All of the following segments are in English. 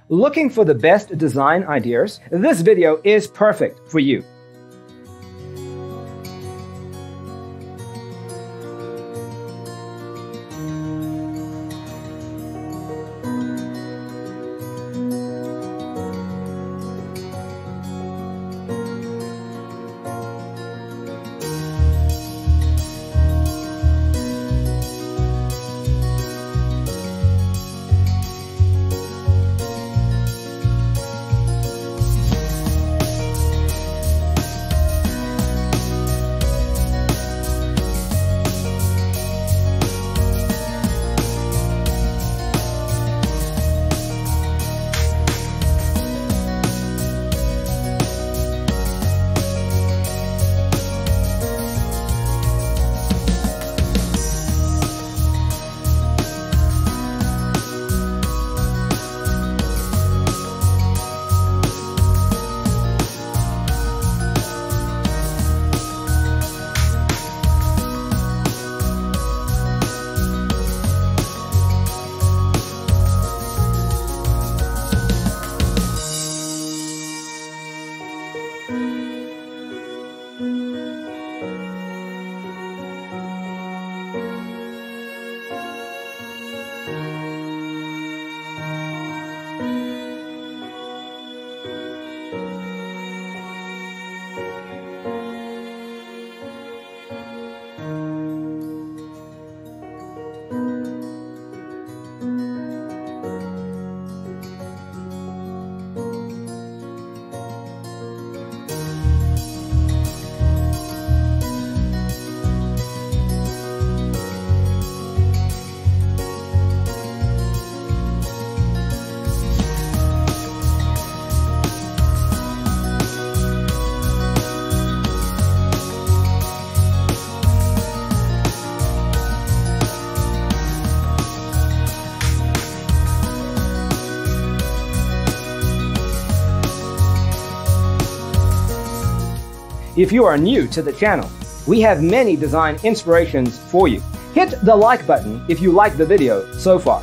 Looking for the best design ideas? This video is perfect for you. If you are new to the channel, we have many design inspirations for you. Hit the like button if you like the video so far.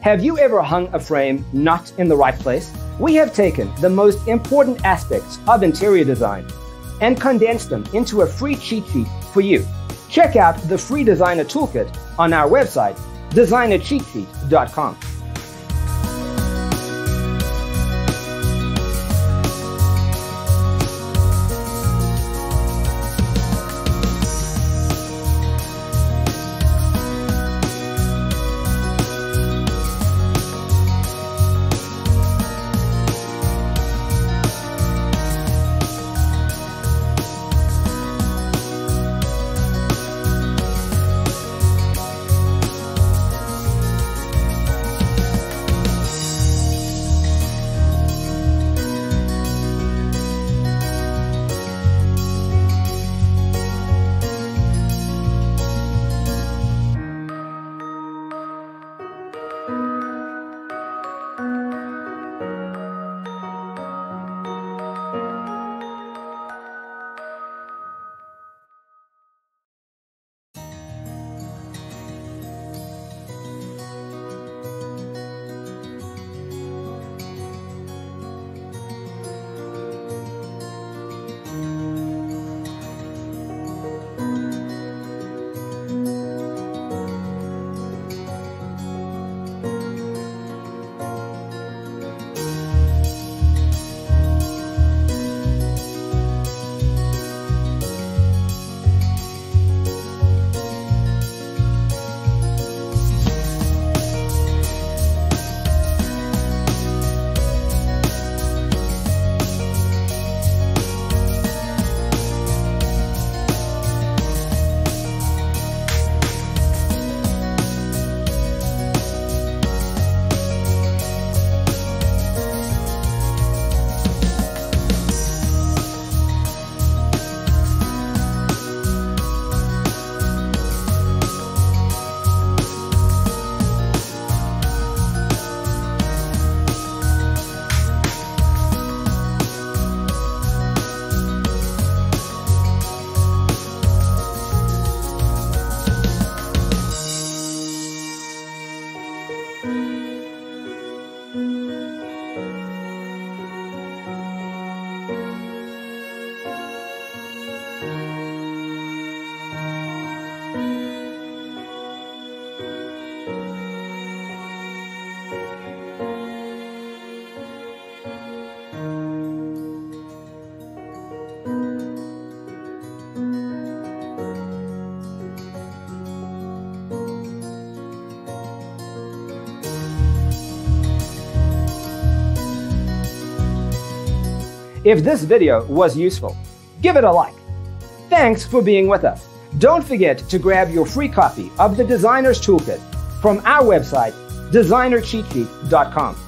Have you ever hung a frame not in the right place? We have taken the most important aspects of interior design and condensed them into a free cheat sheet for you. Check out the free designer toolkit on our website, designercheatsheet.com. If this video was useful, give it a like. Thanks for being with us. Don't forget to grab your free copy of the Designer's Toolkit from our website, designercheatsheet.com.